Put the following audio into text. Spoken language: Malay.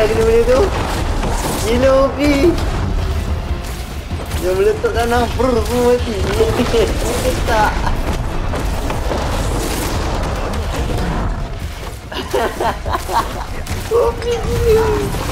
kena benda tu. Gila OP. Dia meletup tanah semua mati. Dia tak. OP gila.